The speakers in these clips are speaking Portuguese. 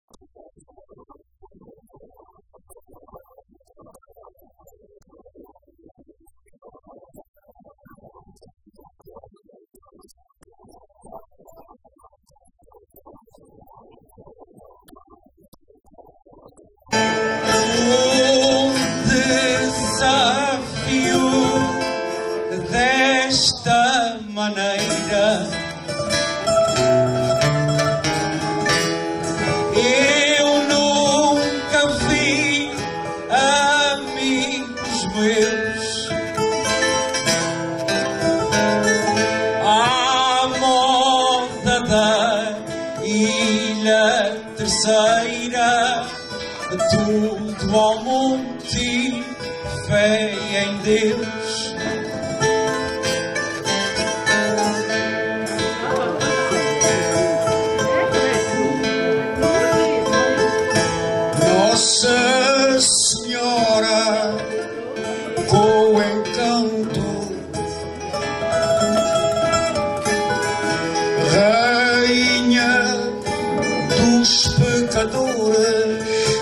Desta maneira eu nunca vi amigos meus à moda da Ilha Terceira, tudo ao monte e fé em Deus. Nossa Senhora com encanto, Rainha dos pecadores,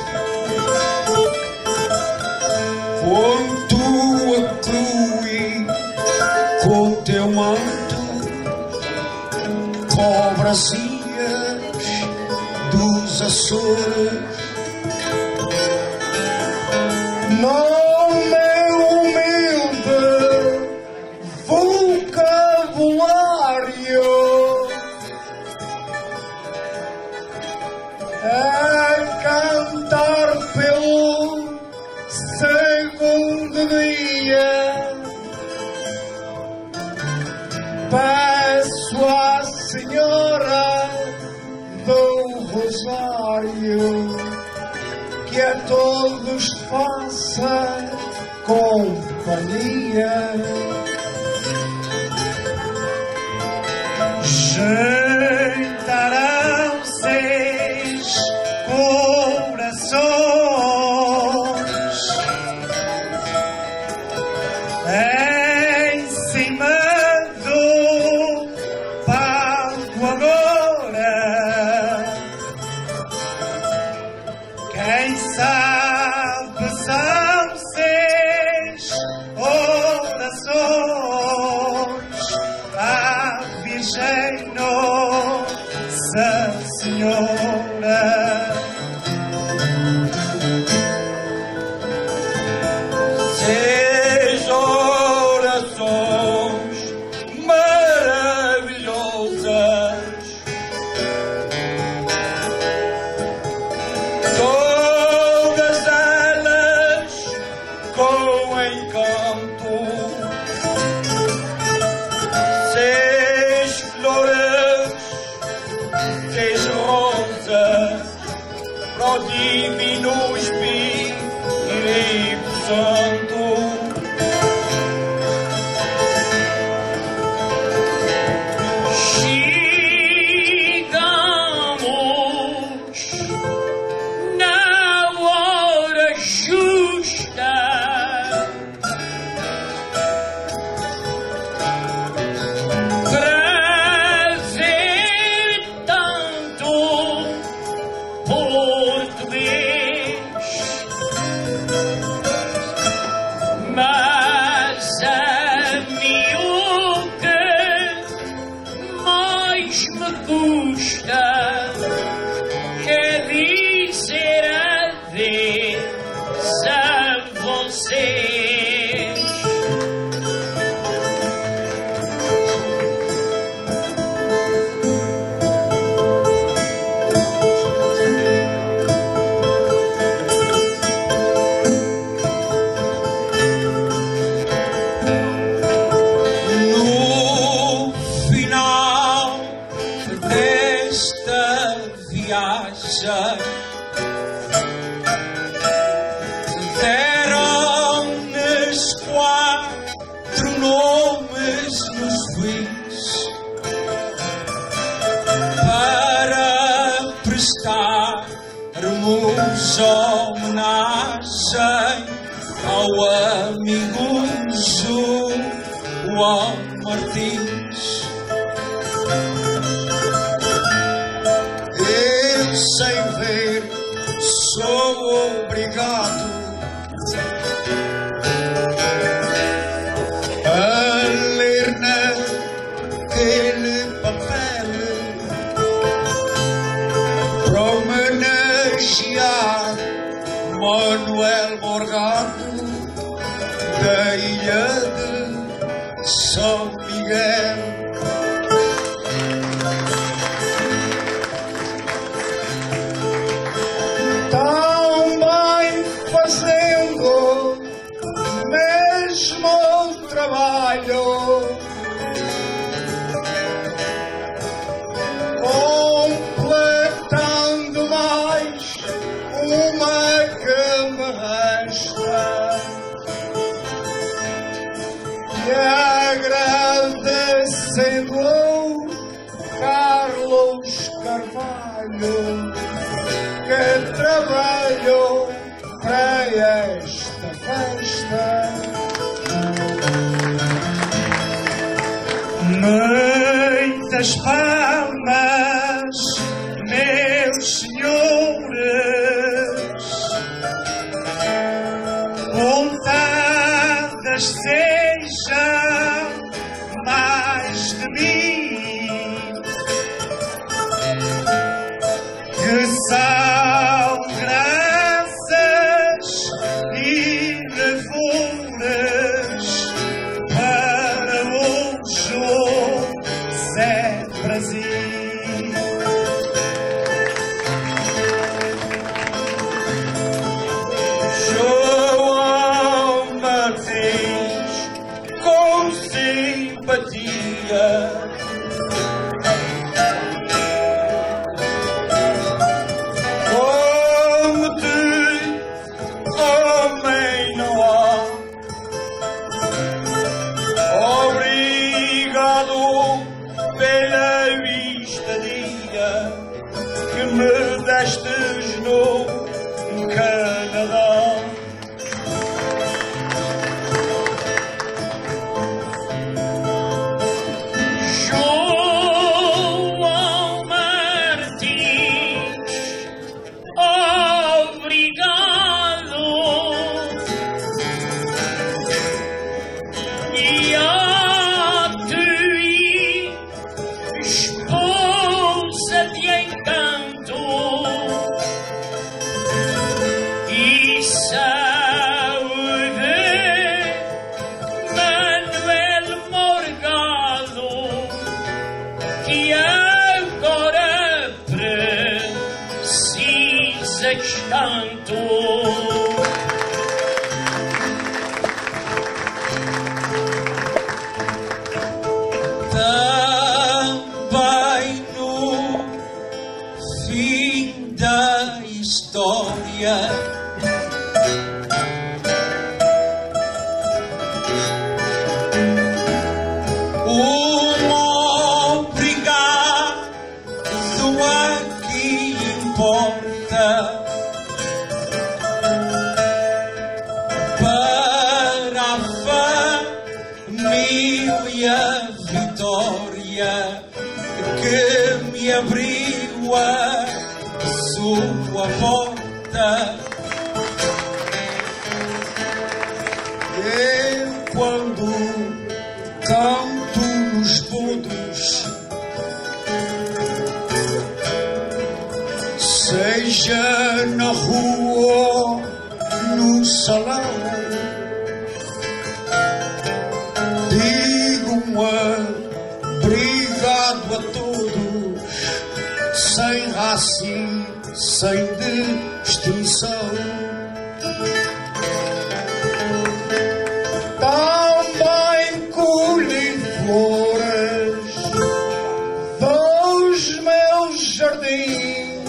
com tua cruz, com teu manto, cobras dos Açores. No meu humilde vocabulário a cantar pelo segundo dia, peço à Senhora do Rosário que a todos faça companhia. Juntarão-se corações em cima do palco agora. Quem sabe são seis orações à Virgem Nossa Senhora. Seis orações maravilhosas, todas elas com encanto, seis flores, seis rosas para o Divino Espírito Santo. Deram-nos 4 nomes nos fins para prestarmos homenagem ao amigo João Martins. Eu sei ver obrigado a ler naquele papel para homenagear Manuel Morgado da ilha de São Miguel. Também fazendo mesmo trabalho, completando mais uma que me resta, e agradecendo Carlos Carvalho que trabalhou para esta festa. Muitas palmas, meus senhores, contadas sejam mais de mim, que são graças e louvores para o José Brasil. João Martins, com simpatia, como de homem não há. Obrigado pela estadia que me destes no Canadá. João Martins, obrigado, e a ti, esposa de encanto e saúde, Manuel Morgado, que agora precisas tanto. Também no fim da história, obrigado aqui importa para a família Vitória que me abriu a sua porta. E quando canto nos bodos, seja na rua ou no salão, digo obrigado a todos, sem raça e sem distinção. Também colhi flores dos meus jardins,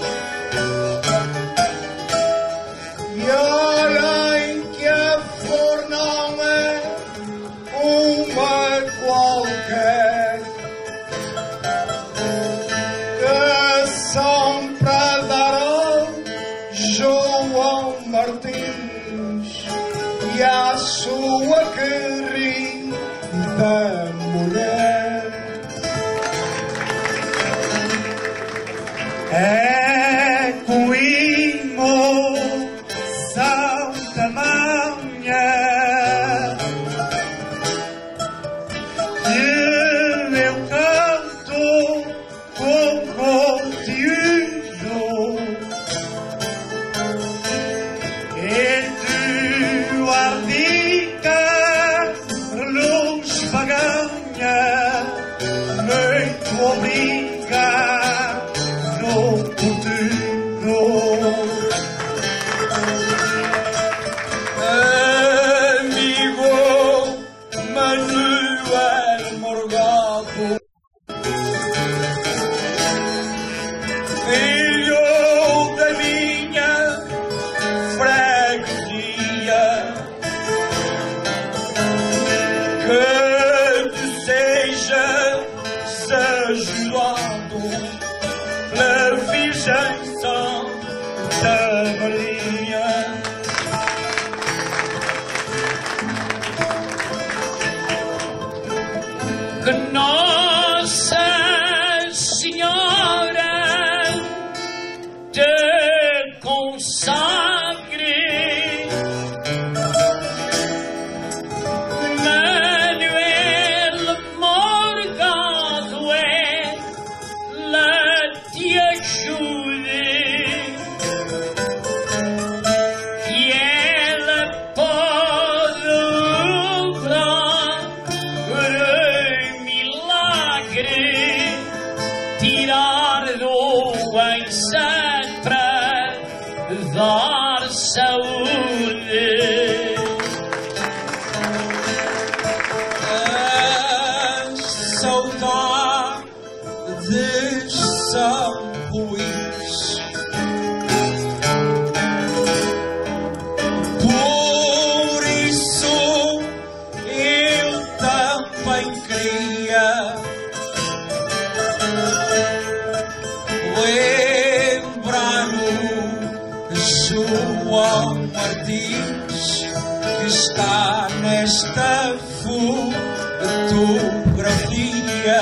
e olhem que a flor não é uma qualquer, que são para dar ao João Martins e à sua querida mulher. É coimo virgem Santa Maria. Que Nossa Senhora te consagre. Manuel Morgado ela te ajude, que ela pode obrar milagre, tirar doença para dar saúde. As saudades são ruins, por isso eu também queria lembrar o João Martins que está nesta fotografia.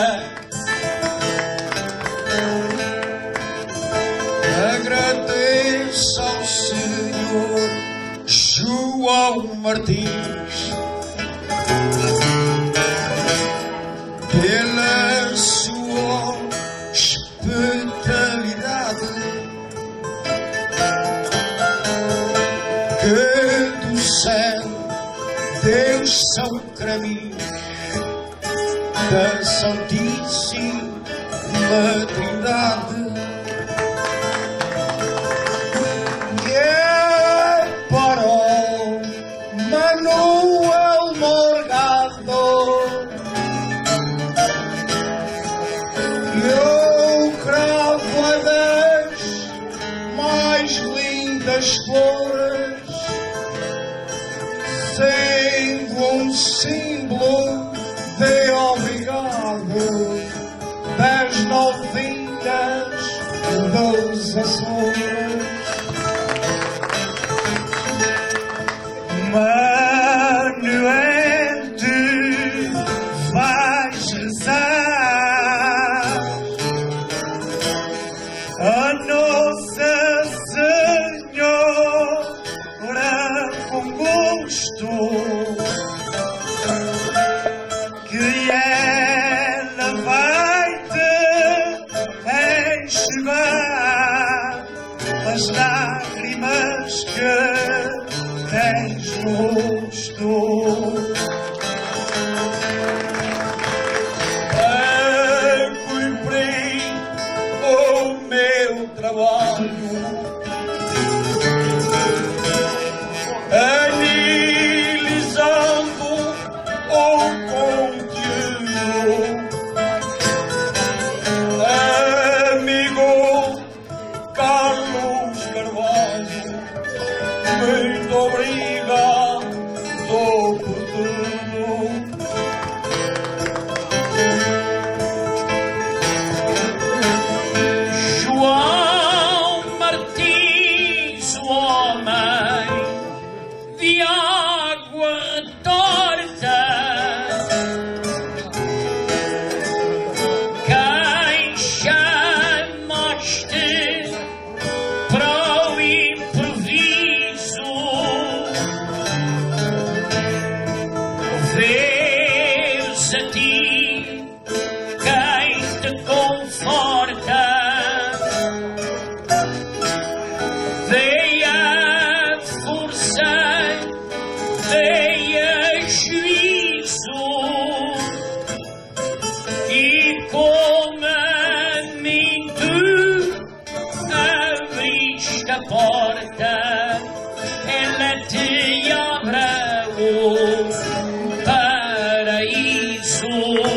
Agradeço ao Senhor João Martins pela sua hospitalidade, que do céu Deus são caminhos da Santíssima Trindade. E é para o Manuel Morgado eu cravo a das mais lindas flores, sendo um símbolo de obrigado das novinhas dos Açores. Manuel, tu vais rezar a Nossa Senhora com gosto, que ela vai te enxugar as lágrimas que tens no rosto. Cumprir o meu trabalho, analisando o conteúdo. Amigo Carlos Carvalho, muito obrigado por tudo. João Martins, o homem de água retorta, quem chamaste para o improviso, vês a ti quem te conforta. Veia força, veia juízo, e como a mim tu abriste a porta, ela te abra o paraíso.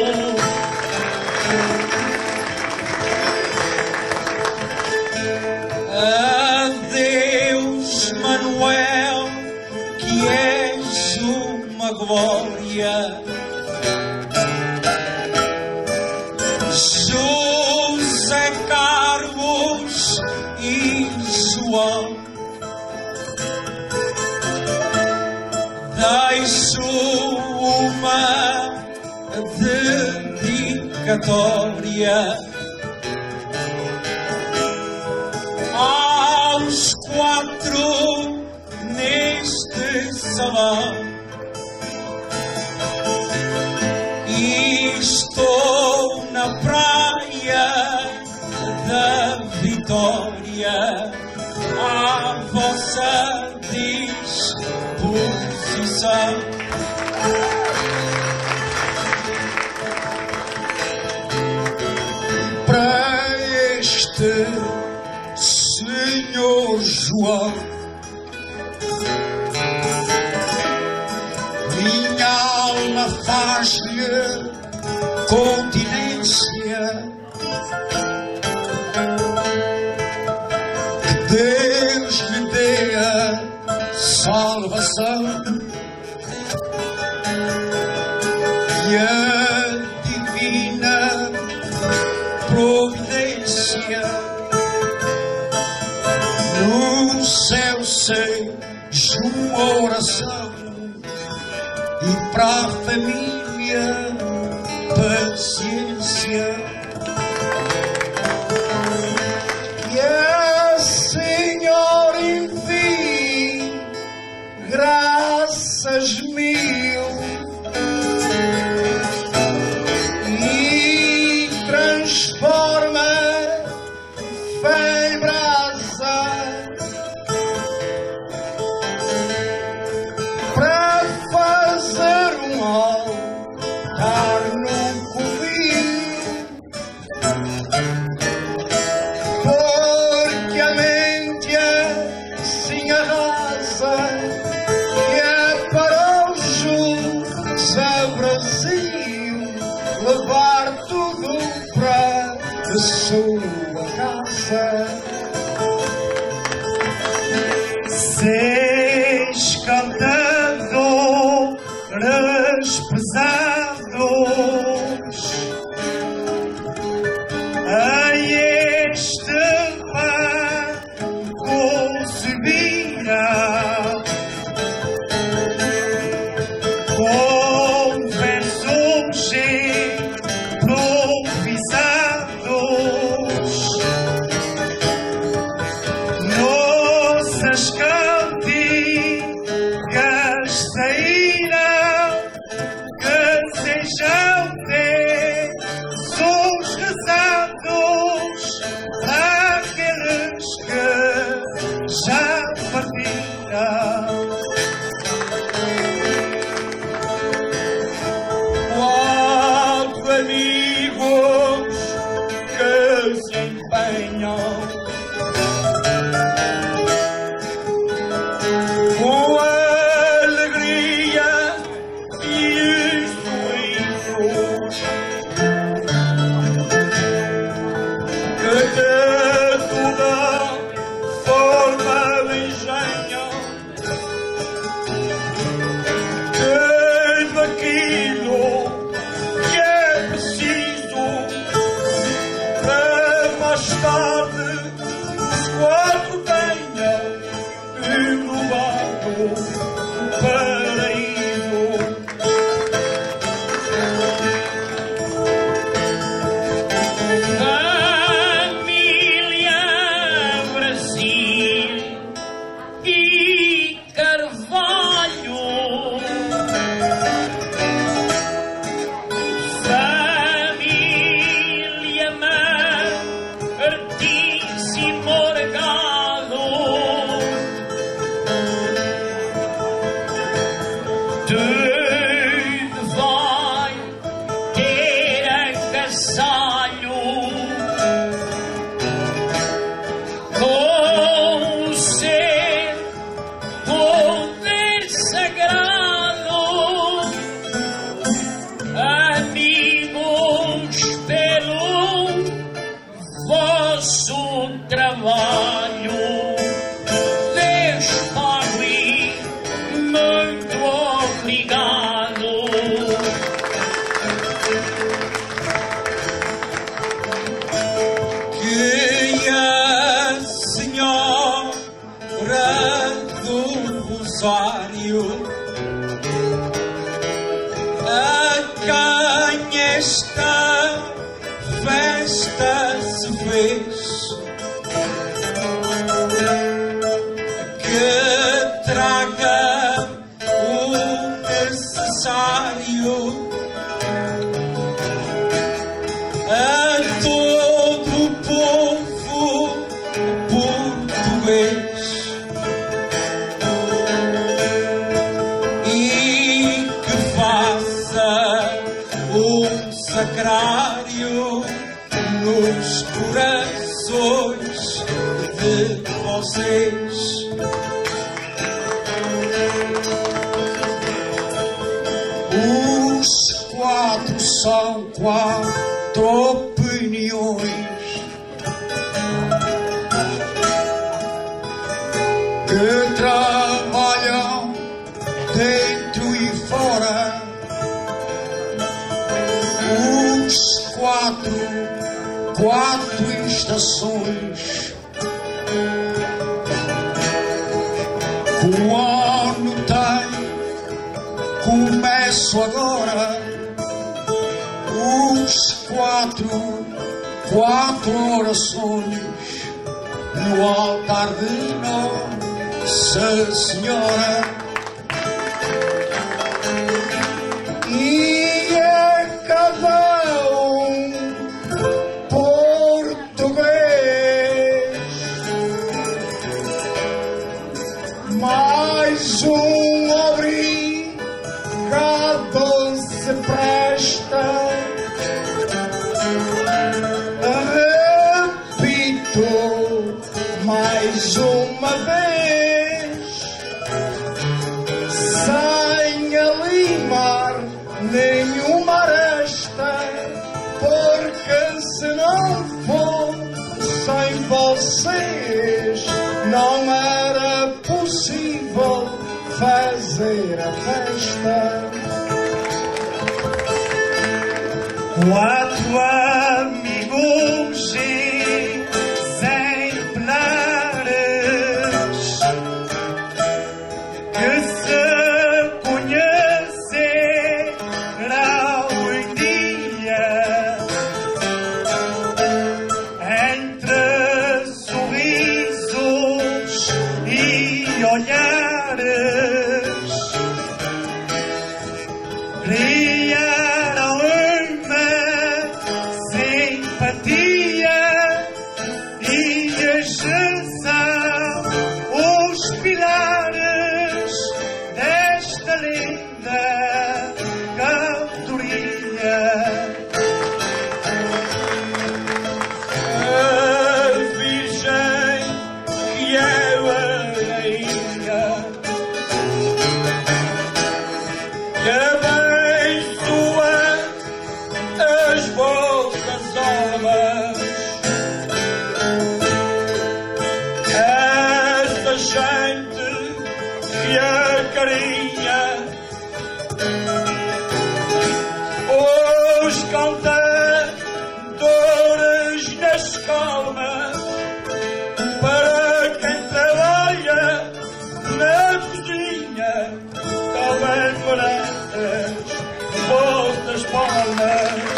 Adeus, Manuel, que és uma glória. José Carlos, e João. Deixo uma dedicatória aos 4 neste salão. E estou na praia da Vitória à vossa disposição. Para este Senhor João, minha alma faz-lhe continência. Que Deus lhe dê a salvação e a divina providência. No céu seja uma oração e para a família paciência. E a Senhor envie graças mil e transforma fé em brasa para fazer um altar no covil, porque a mente assim arrasa e é para os juntos a Brasil levar tudo para a sua casa. Seis cantadores pesados a este banco subirão com versos improvisados. Nossas cantigas sairão, que sejam teus rezados àqueles que já partiram. Quatro amigos que se empenham com alegria e sorrisos, que de toda forma engenham, tudo aquilo que é preciso para mais tarde os 4 tenham renovado o paraíso. Família Brasil e Carvalho, família Martins e Morgado, tudo vai ter agasalho com o seu poder sagrado. Amigos, pelo vosso trabalho, Deus pague. Muito obrigado. Que a necessário a quem esta festa se fez, que traga o necessário a todo o povo português. Sacrário nos corações de vocês. Os quatro são quatro opiniões que trabalham dentro e fora. Quatro estações. O ano tem, começo agora. Os quatro orações no altar de Nossa Senhora. E a cada mais obrigado se presta. Repito mais uma vez, sem alimar nenhuma aresta, porque se não for sem vocês, não era possível fazer a festa. Quatro amigos exemplares que se conhecerão um dia, entre sorrisos e olhares, criaram uma simpatia, e estes são os pilares desta linda cantoria. A Virgem que é a rainha, que abençoa as vossas almas, esta gente que acarinha os cantadores das calmas, para quem trabalha na cozinha, também merece vossas palmas.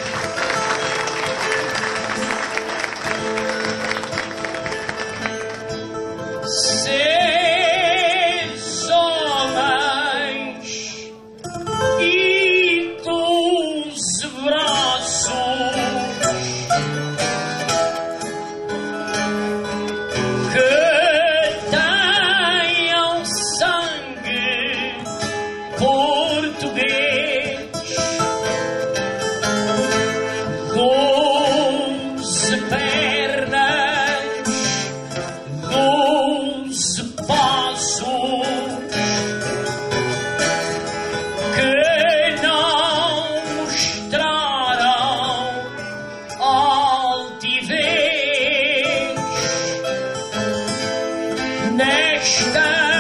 Seis homens e 12 braços, que tenham sangue português, 12 pernas, 12 passos, que não mostraram altivez nesta